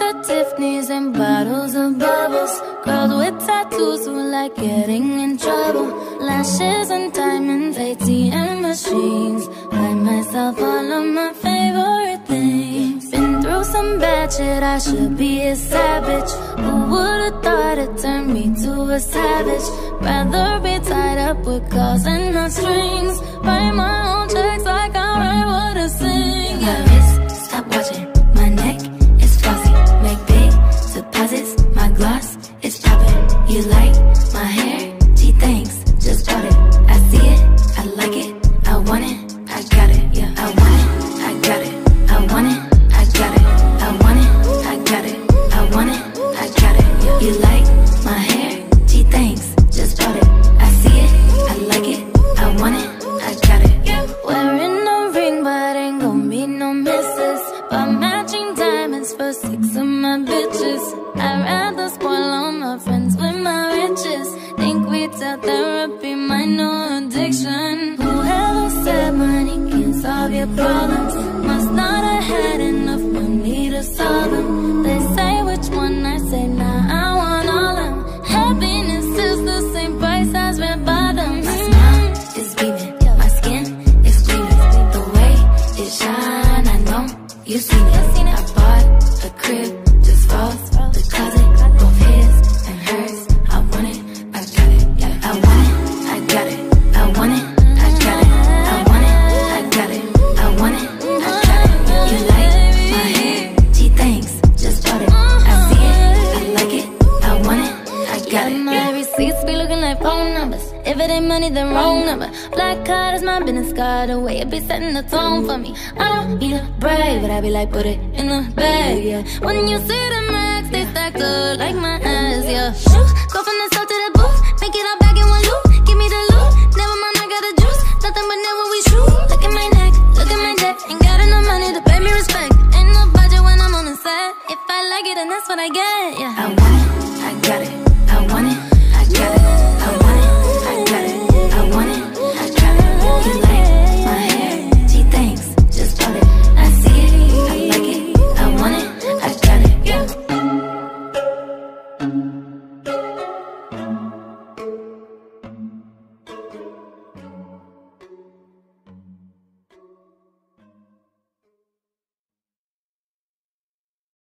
at Tiffany's and bottles of bubbles. Girls with tattoos who like getting in trouble. Lashes and diamonds, ATM machines. Buy myself all of my favorite things. Been through some bad shit, I should be a savage. Who would've thought it turned me to a savage? Rather be tied up with calls and not strings. Write my own checks like I write what I sing. Yeah. My wrist, stop watching. My neck is flossy. Make big deposits. My gloss is popping. You like my hair? Gee, thanks. Just bought it. I see it. I like it. I want it. I got it. Yeah. I want it. I got it. I want it. I got it. I want it. I got it. I want it. I got it. Yeah. You like my hair? Gee, thanks. Just bought it. I see it. I like it. I want it. I got it. Yeah. Wearing a ring, but ain't gon' be no misses. But matching diamonds for 6 of my bitches. I'd rather spoil all my friends with my riches. Think we tell therapy my new addiction. Whoever said money can solve your problems must not have had enough money to solve them. They say which one, I say nah, I want all of them. Happiness is the same price as red bottoms. My smile is beaming, my skin is gleaming. The way it shine, I know you seen it. I bought a crib just for the closet, both his and hers. I want it, I got it. I want it, I got it. I want it, I got it. I want it, I got it. I want it, I got it. You like my hair? Gee, thanks. Just bought it. I see it, I like it. I want it, I got it. My receipts be looking like phone numbers. If it ain't money, then wrong number. Black card is my business card. The way it be setting the tone for me. I don't need a brag, but I be like, put it in the bag, yeah. When you see the max, they stacked up like my ass, yeah. Shoot, go from the south to the booth. Make it all back in one loop. Give me the loot. Never mind, I got the juice. Nothing but never we shoot. Look at my neck, look at my deck. Ain't got enough money to pay me respect. Ain't no budget when I'm on the set. If I like it, then that's what I get, yeah. I want it, I got it. I want it.